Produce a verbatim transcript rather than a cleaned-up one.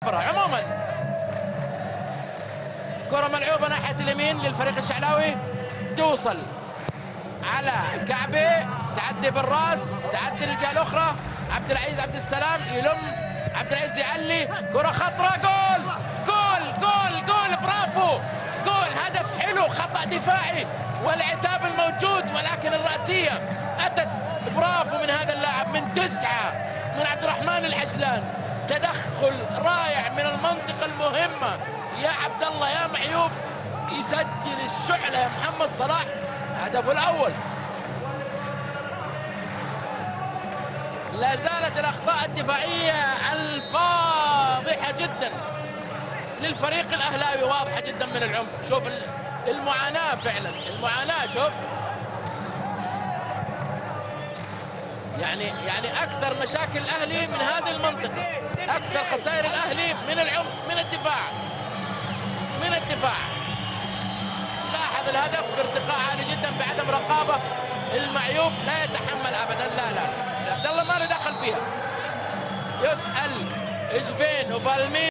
صفرة. عموما كرة ملعوبة ناحية اليمين للفريق الشعلاوي، توصل على كعبه، تعدي بالراس، تعدي للجهة الأخرى. عبد العزيز عبد السلام يلم، عبد العزيز يعلي، كرة خطرة، جول جول جول جول، برافو، جول، هدف حلو، خطأ دفاعي والعتاب الموجود، ولكن الرأسية أتت، برافو من هذا اللاعب من تسعة من عبد الرحمن العجلان، تدخل رائع من المنطقة المهمة يا عبد الله يا معيوف، يسجل الشعلة يا محمد صلاح هدفه الأول. لا زالت الأخطاء الدفاعية الفاضحة جدا للفريق الأهلاوي واضحة جدا من العمق. شوف المعاناة فعلا، المعاناة، شوف يعني يعني أكثر مشاكل الأهلي من هذه المنطقة، أكثر خسائر الأهلي من العمق، من الدفاع من الدفاع. لاحظ الهدف بارتقاء عالي جدا بعدم رقابة، المعيوف لا يتحمل أبدا، لا لا عبد الله ما له دخل فيها. يسأل اجفين وبالمين